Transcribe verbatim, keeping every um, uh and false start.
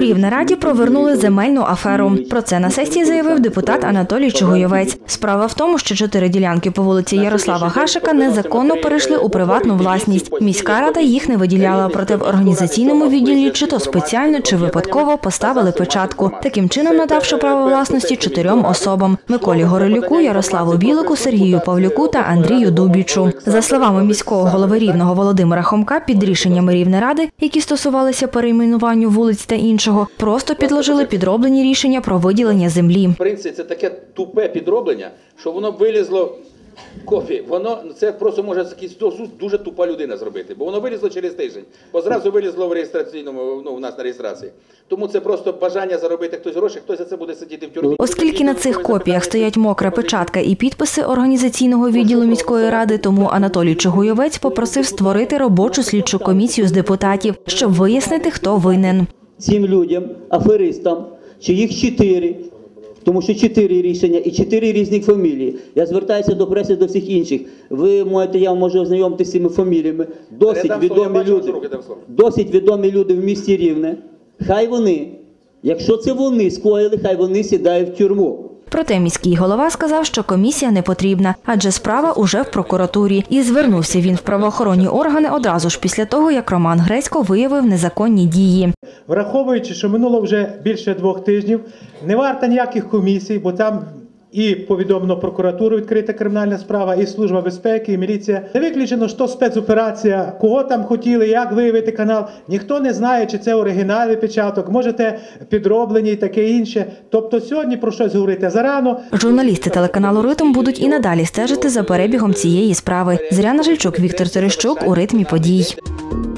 Рівнераді провернули земельну аферу. Про це на сесії заявив депутат Анатолій Чугуйовець. Справа в тому, що чотири ділянки по вулиці Ярослава Гашика незаконно перейшли у приватну власність. Міська рада їх не виділяла, проте в організаційному відділі чи то спеціально, чи випадково поставили печатку, таким чином надавши право власності чотирьом особам – Миколі Горелюку, Ярославу Білику, Сергію Павлюку та Андрію Дубічу. За словами міського голови Рівного Володимира Хомка, під рішеннями Рівнеради, які стосувалися перейменуванню вулиць та іншого, просто підложили підроблені рішення про виділення землі. В принципі, це таке тупе підроблення, що воно вилізло кофі. Воно це просто може якийсь дуже тупа людина зробити, бо воно вилізло через тиждень, бо зразу вилізло в реєстраційному, ну, у нас на реєстрації. Тому це просто бажання заробити хтось гроші, хтось за це буде сидіти в тюрмі. Оскільки на цих копіях стоять мокра печатка і підписи організаційного відділу міської ради, тому Анатолій Чугуйовець попросив створити робочу слідчу комісію з депутатів, щоб вияснити, хто винен. Цим людям, аферистам, чи їх чотири, тому що чотири рішення і чотири різних фамілії. Я звертаюся до преси, до всіх інших. Ви можете, я можу ознайомитися з цими фаміліями. Досить відомі люди, досить відомі люди в місті Рівне. Хай вони, якщо це вони скоїли, хай вони сідають в тюрму. Проте міський голова сказав, що комісія не потрібна, адже справа уже в прокуратурі. І звернувся він в правоохоронні органи одразу ж після того, як Роман Гресько виявив незаконні дії. Враховуючи, що минуло вже більше двох тижнів, не варто ніяких комісій, бо там і повідомлено прокуратуру, відкрита кримінальна справа, і Служба безпеки, і міліція. Не виключено, що спецоперація, кого там хотіли, як виявити канал. Ніхто не знає, чи це оригінальний печаток, може те підроблені і таке інше. Тобто сьогодні про щось говорити зарано. Журналісти телеканалу «Ритм» будуть і надалі стежити за перебігом цієї справи. Зоряна Жильчук, Віктор Терещук у «Ритмі подій».